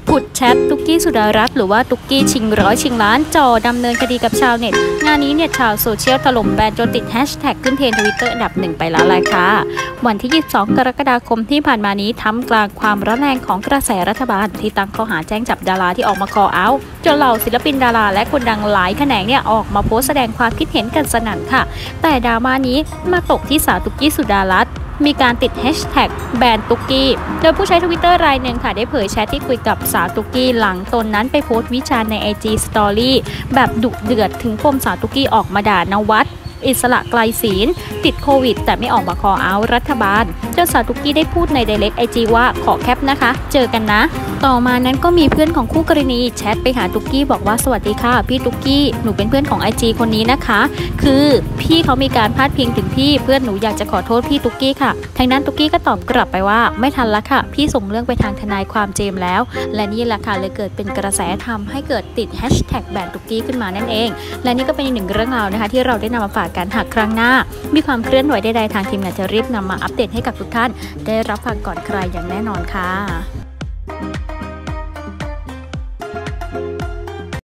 ผุดแชทตุ๊กกี้สุดารัตน์หรือว่าตุ๊กกี้ชิงร้อยชิงล้านจ่อดำเนินคดีกับชาวเน็ตงานนี้เนี่ยชาวโซเชียลถล่มแบนจนติดแฮชแท็กขึ้นเทรนด์ทวิตเตอร์อันดับ1ไปแล้วล่ะค่ะวันที่22กรกฎาคมที่ผ่านมานี้ท่ามกลางความร้อนแรงของกระแสรัฐบาลที่ตั้งข้อหาแจ้งจับดาราที่ออกมาคอเอาจนเหล่าศิลปินดาราและคนดังหลายแขนงเนี่ยออกมาโพสต์แสดงความคิดเห็นกันสนั่นค่ะแต่ดราม่านี้มาตกที่สาวตุ๊กกี้สุดารัตน์มีการติดแฮชแท็กแบนตุ๊กกี้โดยผู้ใช้ทวิตเตอร์รายหนึ่งค่ะได้เผยแชทที่คุยกับสาวตุ๊กกี้หลังตนนั้นไปโพสต์วิจารณ์ใน IG Story แบบดุเดือดถึงปมสาวตุ๊กกี้ออกมาด่านวัดอิสระไกลศีลติดโควิดแต่ไม่ออกมาคอเอารัฐบาลเจ้าสาวตุ๊กกี้ได้พูดในไดเรกไอจีว่าขอแคปนะคะเจอกันนะต่อมานั้นก็มีเพื่อนของคู่กรณีแชทไปหาตุ๊กกี้บอกว่าสวัสดีค่ะพี่ตุ๊กกี้หนูเป็นเพื่อนของ IG คนนี้นะคะคือพี่เขามีการพาดพิงถึงพี่เพื่อนหนูอยากจะขอโทษพี่ตุ๊กกี้ค่ะทางนั้นตุ๊กกี้ก็ตอบกลับไปว่าไม่ทันละค่ะพี่ส่งเรื่องไปทางทนายความเจมแล้วและนี่แหละค่ะเลยเกิดเป็นกระแสทำให้เกิดติดแฮชแท็กแบนตุ๊กกี้ขึ้นมานั่นเองและนี่ก็เป็นอีกหนึ่งเรื่องราวนะคะที่เราได้นำมาฝากกันหากครั้งหน้ามีความเคลื่อนไหวใดๆทางทีมงานจะรีบนำมาอัปเดตให้กับทุกท่านได้รับฟังก่อนใครอย่างแน่นอนค่ะ